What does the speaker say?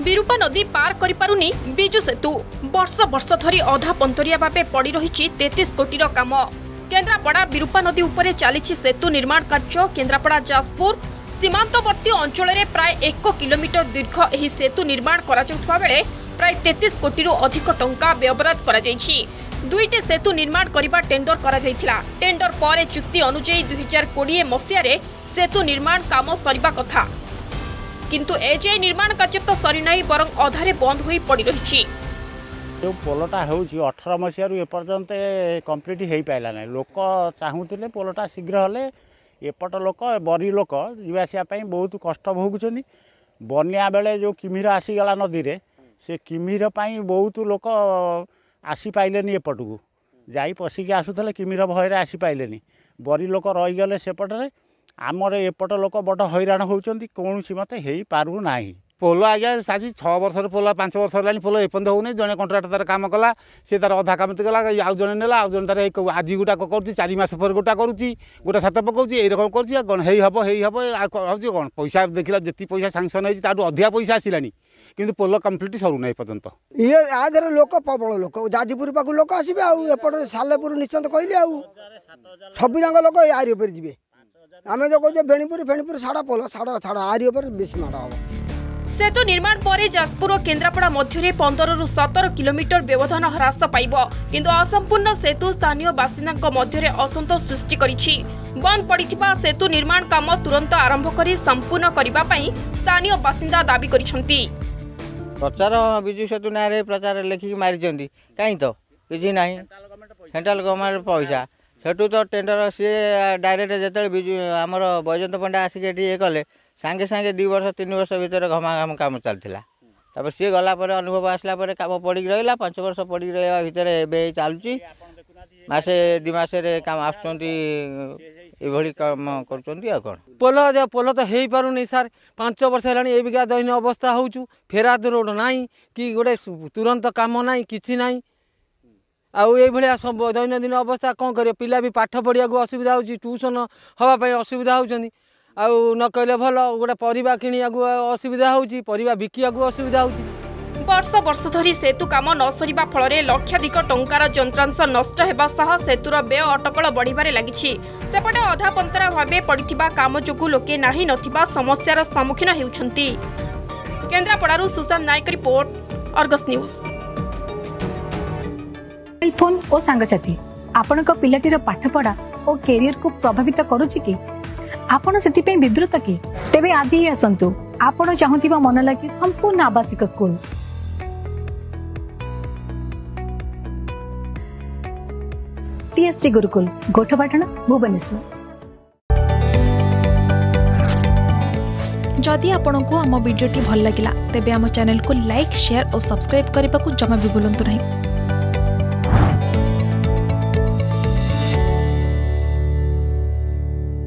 विरूपा नदी पार करिपारुनी बिजु सेतु वर्ष वर्ष धरी अधा पंतरिया भावे पड़ी रही 33 कोटी काम। केन्द्रापड़ा विरूपा नदी उपरे चली सेतु निर्माण कार्य। केन्द्रापड़ा जाजपुर सीमांतवर्ती अंचल में प्राय 1 किलोमीटर दीर्घ यह सेतु निर्माण करा बेले प्राय 33 कोटी अधिक टंका व्ययबराद करा जायछि। दुईटी सेतु निर्माण करने टेंडर करा जायथिला। टेंडर पर चुक्ति अनुଯାयी 2020 मसीह सेतु निर्माण काम सरिबा कथा, किंतु एजाए निर्माण कार्य तो सरी नहीं बरं अधारे बंद होई पड़ी रही। जो पोलटा हो 18 मसीह एपर्यंत कम्प्लीट हो पारा ना। लोक चाहूले पोलटा शीघ्र हेले एपट लोक बरी लोक जावासवाई बहुत कष्ट भोगुं। बनिया बेले जो किमिर आसीगला नदी रे से किमिर बहुत लोक आसी पाइलेनी। एपट को जाई पशिकी आसुले किमिर भयर आसी पाइलेनी। बरी लोक रहीगले सेपटे आमर एपट लोक बड़ हैरान होती कौन मत हो पारू ना। पोल आज्ञा साजी 6 वर्ष पोल 5 वर्ष है पोल एपर्यंत होनी। जड़े कंट्राक्टर तार काम कला सी तार अधा काम गला आउ जड़े नेला आउ जड़े तार आज गोटा कर 4 मास पर गोटा करुच्ची गोटा छात पकाऊँ ये रकम कर कौन पैसा देखला जी पैसा सांसन होती अधिका पैसा आसला किंतु पोल कम्प्लीट सरूना एपर्यंत। ये आधर लोक प्रबल लोक जाजपुर पाक लोक आसबे आउट सालेपुर निश्चिंत कहले सबुजाक लोक आरी उपर जी। आम जो कहे बेणीपुर फेणीपुर साड़ा पोल साड़ा साड़ा आरी उपर बेस माड़ हम। सेतु निर्माण पर जाजपुर और केन्द्रापड़ा मध्य 15 ରୁ 17 किलोमीटर व्यवधान ह्रास पाइब, किंतु असंपूर्ण सेतु स्थानीय बासिंदा मध्य असंतोष सृष्टि करिछि। बंद पड़िथिबा सेतु निर्माण काम तुरंत आरंभ करी संपूर्ण करिबा पई स्थानीय बासिंदा दाबी करिसंती। प्रचार बिजु सेतु ना प्रचार लिखिक मारी कहीं तो किसी ना सेंट्रल गवर्नमेंट पैसा सेठू तो टेंडर सी डायरेक्ट जो बिजु आमर बैजयंत पंडा आसिक ये कले सांगे सांगे 2 वर्ष 3 वर्ष भितर घमाघम काम चलता। सी गला अनुभव आसला काम पड़ी रहा 5 वर्ष पड़ी रहा भितर ए चलुची मसे 2 मासे काम आसुँच काम कर पोल पोल तो हो पारुनी सार 5 वर्ष है एबिका दैन्य अवस्था होचु। फेराद रोड नाई कि गोटे तुरंत काम ना कि ना आउ सब दैनंदिन अवस्था कौन कर पिला भी पाठ पढ़िया असुविधा हो ट्यूशन हाँपाई असुविधा होती आउ न कहले भल गोटे परिवा किणिया असुविधा होची परिवा बिकिया असुविधा होची। वर्ष वर्ष धरी सेतु काम न सरिबा फल लक्षाधिक टंकार जंत्रांश नष्ट हेबा सह सेतुर व्यय अटकल बढ़िबारे लागिछि। सेपटे अधा पंतरा भावे पड़िथिबा काम जोगु लोके नाही नथिबा समस्यार सम्मुखीन हेउछंती। केन्द्रापड़ारु Sushant Nayak report Argus news. Mobile phone और सांगसाथी आपणक पिलाटीर पाठपढ़ा और कैरियर को प्रभावित करुछि कि आपण सेतिपे विब्रत कि तेबे आज ही आसंतु आपण चाहुतिबा मन लागि संपूर्ण आवासिक स्कूल टीएससी गुरुकुल गोठपाटण भुवनेश्वर। जदि आपंक आम भिडी भल लगा तेब आम चैनल को लाइक शेयर और सब्सक्राइब करने को जमा भी भूलु नहीं।